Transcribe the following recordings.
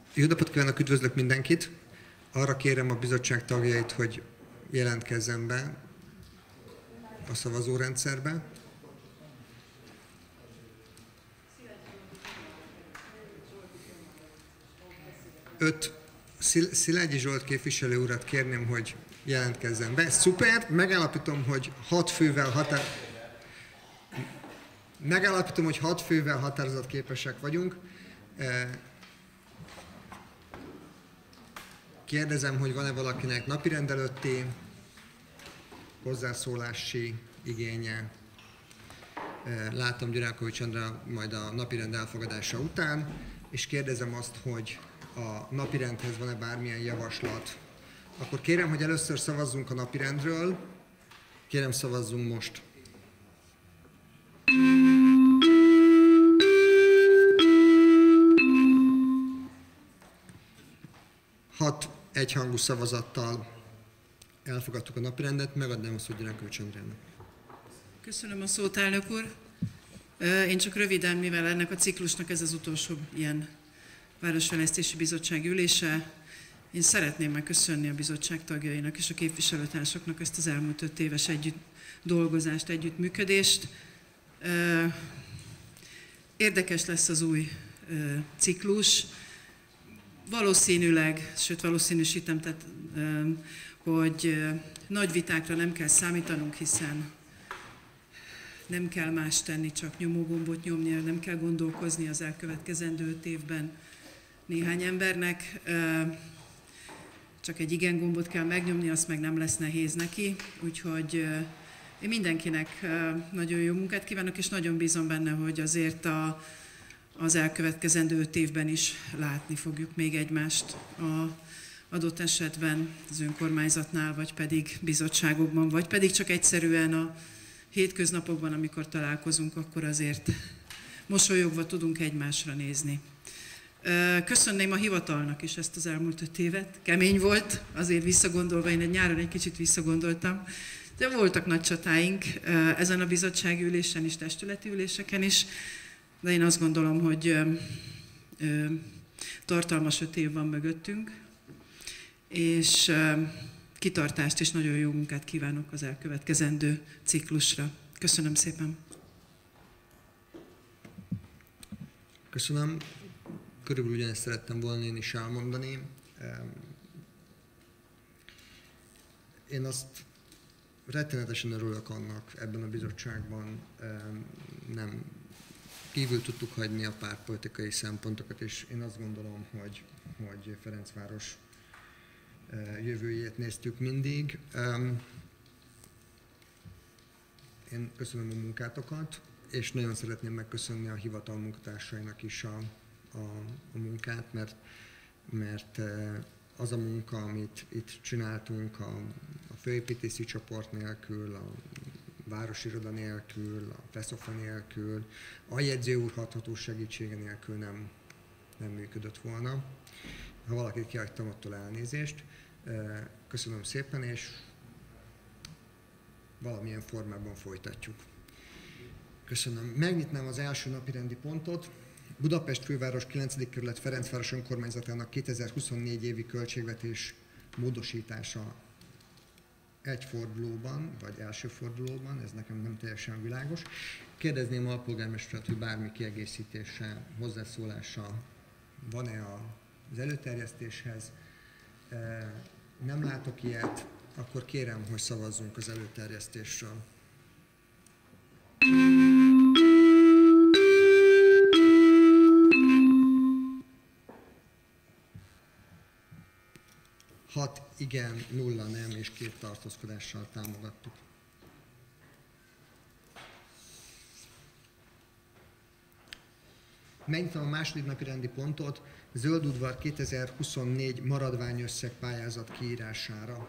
Jó napot kívánok, üdvözlök mindenkit! Arra kérem a bizottság tagjait, hogy jelentkezzen be a szavazórendszerbe. Szilágyi Zsolt képviselő urat kérném, hogy jelentkezzen be. Szuper! Megállapítom, hogy 6 fővel határozatképesek vagyunk. Kérdezem, hogy van-e valakinek napirend előtti hozzászólási igénye. Látom Gyuránkovics Andrá majd a napirend elfogadása után, és kérdezem azt, hogy a napirendhez van-e bármilyen javaslat. Akkor kérem, hogy először szavazzunk a napirendről. Kérem, szavazzunk most. Egyhangú szavazattal elfogadtuk a napirendet, megadnám a szót Gyuránkovics Andrának. Köszönöm a szót, elnök úr. Én csak röviden, mivel ennek a ciklusnak ez az utolsó ilyen Városfejlesztési Bizottság ülése, én szeretném megköszönni a bizottság tagjainak és a képviselőtársaknak ezt az elmúlt 5 éves dolgozást, együttműködést. Érdekes lesz az új ciklus. Valószínűleg, sőt valószínűsítem, tehát, hogy nagy vitákra nem kell számítanunk, hiszen nem kell más tenni, csak nyomógombot nyomni, nem kell gondolkozni az elkövetkezendő 5 évben néhány embernek. Csak egy igen gombot kell megnyomni, azt meg nem lesz nehéz neki. Úgyhogy én mindenkinek nagyon jó munkát kívánok, és nagyon bízom benne, hogy azért az elkövetkezendő 5 évben is látni fogjuk még egymást adott esetben az önkormányzatnál, vagy pedig bizottságokban, vagy pedig csak egyszerűen a hétköznapokban, amikor találkozunk, akkor azért mosolyogva tudunk egymásra nézni. Köszönném a hivatalnak is ezt az elmúlt 5 évet. Kemény volt, azért visszagondolva, én nyáron egy kicsit visszagondoltam, de voltak nagy csatáink ezen a bizottsági ülésen is, testületi üléseken is, de én azt gondolom, hogy tartalmas 5 év van mögöttünk, és kitartást és nagyon jó munkát kívánok az elkövetkezendő ciklusra. Köszönöm szépen! Köszönöm. Körülbelül ugyanezt szerettem volna én is elmondani. Én azt rettenetesen örülök annak ebben a bizottságban, nem kívül tudtuk hagyni a pártpolitikai szempontokat, és én azt gondolom, hogy Ferencváros jövőjét néztük mindig. Én köszönöm a munkátokat, és nagyon szeretném megköszönni a hivatal munkatársainak is a munkát, mert az a munka, amit itt csináltunk a főépítészi csoport nélkül, a Városiroda nélkül, a Feszofa nélkül, a jegyző úr hatható segítsége nélkül nem működött volna. Ha valakit kihagytam, attól elnézést. Köszönöm szépen, és valamilyen formában folytatjuk. Köszönöm. Megnyitnám az első napirendi pontot. Budapest főváros 9. kerület Ferencváros önkormányzatának 2024 évi költségvetés módosítása egy fordulóban, vagy első fordulóban, ez nekem nem teljesen világos. Kérdezném a polgármestert, hogy bármi kiegészítése, hozzászólása van-e az előterjesztéshez. Nem látok ilyet, akkor kérem, hogy szavazzunk az előterjesztésről. Hat igen, 0 nem és 2 tartózkodással támogattuk. Megnyitom a második napi rendi pontot, Zöld udvar 2024 maradványösszeg pályázat kiírására.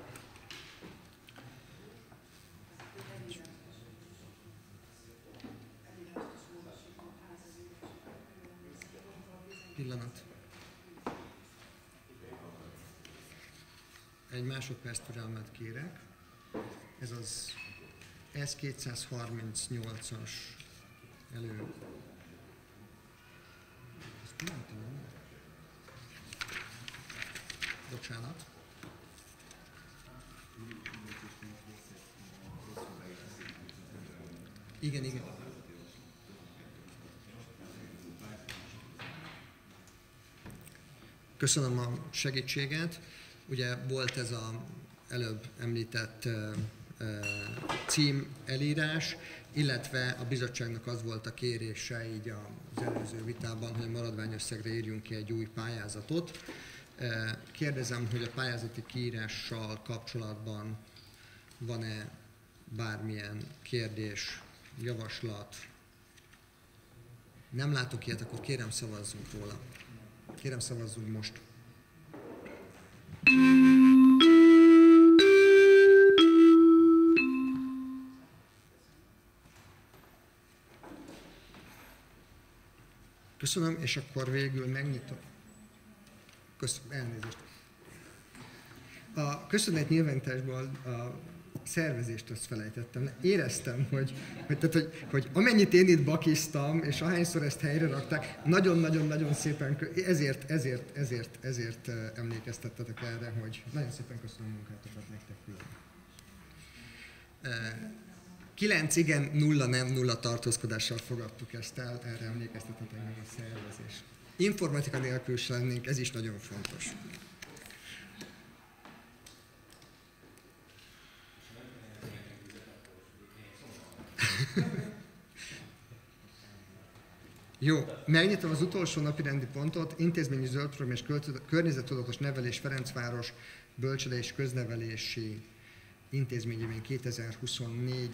Pillanat. Egy másodperc türelmet kérek. Ez az S238-as elő. Ezt nem tudom. Bocsánat. Igen. Köszönöm a segítséget. Ugye volt ez az előbb említett cím elírás, illetve a bizottságnak az volt a kérése így az előző vitában, hogy a maradványösszegre írjunk ki egy új pályázatot. Kérdezem, hogy a pályázati kiírással kapcsolatban van-e bármilyen kérdés, javaslat? Nem látok ilyet, akkor kérem szavazzunk róla. Kérem szavazzunk most. Köszönöm, és akkor végül megnyitom. Elnézést. A köszönet nyilvánításból a szervezést azt felejtettem. Éreztem, hogy amennyit én itt bakiztam, és ahányszor ezt helyre rakták, nagyon-nagyon-nagyon szépen, ezért emlékeztettetek erre, hogy nagyon szépen köszönöm a munkátokat nektek. 9 igen, 0 nem, 0 tartózkodással fogadtuk ezt el, erre emlékeztetetek meg a szervezés. Informatika nélkül is lennénk, ez is nagyon fontos. Jó, megnyitom az utolsó napirendi pontot, intézményi zöldprogram és környezettudatos nevelés Ferencváros bölcsőde és köznevelési intézményében 2024.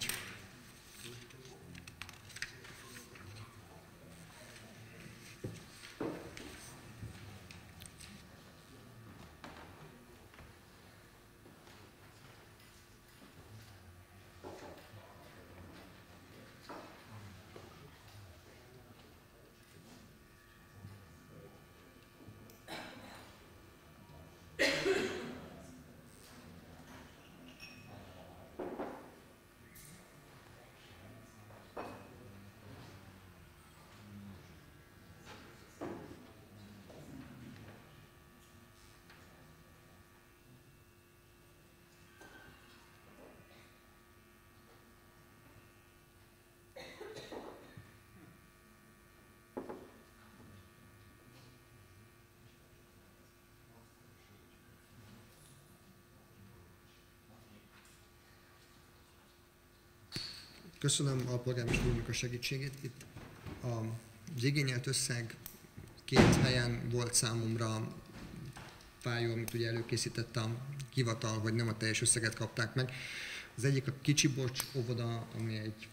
Köszönöm a polgármester úrnak a segítségét. Itt az igényelt összeg 2 helyen volt számomra fájó, amit ugye előkészített a hivatal, hogy nem a teljes összeget kapták meg. Az egyik a Kicsibocs óvoda, ami egy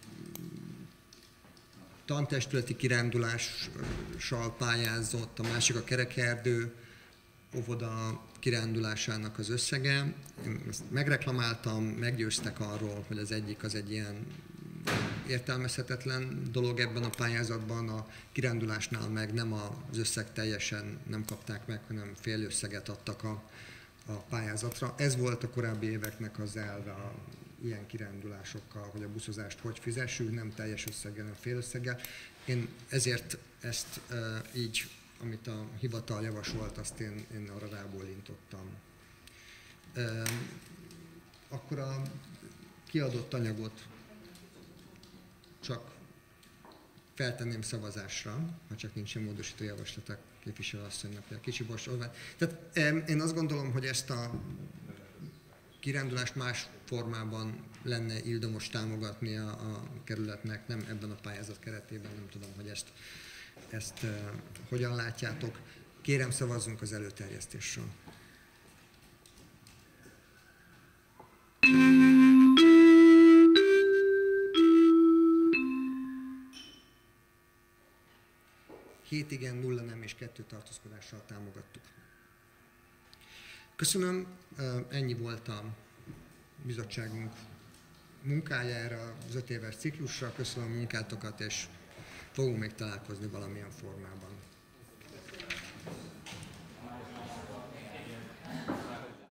tantestületi kirándulással pályázott, a másik a Kerekerdő óvoda kirándulásának az összege. Én ezt megreklamáltam, meggyőztek arról, hogy az egyik az egy ilyen értelmezhetetlen dolog ebben a pályázatban, a kirándulásnál meg nem az összeg teljesen nem kapták meg, hanem fél összeget adtak a pályázatra. Ez volt a korábbi éveknek az elve ilyen kirándulásokkal, hogy a buszozást hogy fizessük, nem teljes összeggel, hanem fél összeggel. Én ezért ezt így, amit a hivatal javasolt, azt én arra rábólintottam. Akkor a kiadott anyagot csak feltenném szavazásra, ha csak nincsen módosító javaslat a képviselőasszonynak, a Kicsibocs. Tehát én azt gondolom, hogy ezt a kirándulást más formában lenne ildomos támogatni a kerületnek, nem ebben a pályázat keretében, nem tudom, hogy ezt hogyan látjátok. Kérem, szavazzunk az előterjesztésről. Hét igen, 0 nem és 2 tartózkodással támogattuk. Köszönöm, ennyi volt a bizottságunk munkájára, az 5 éves ciklusra. Köszönöm a munkátokat, és fogunk még találkozni valamilyen formában.